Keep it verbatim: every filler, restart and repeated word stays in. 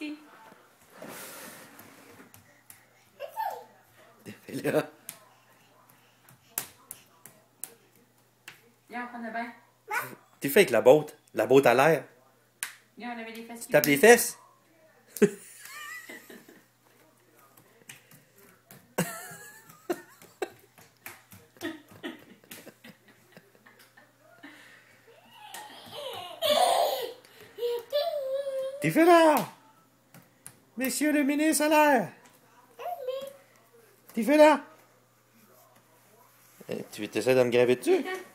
ici. Fais là. Viens, on prend le bain. Tu fais avec la botte. La botte à l'air. Viens, on avait les fesses. Tu tapes les fesses. Tu fais là. Monsieur le ministre à l'air. Tu fais là. Tu essaies de me graver dessus?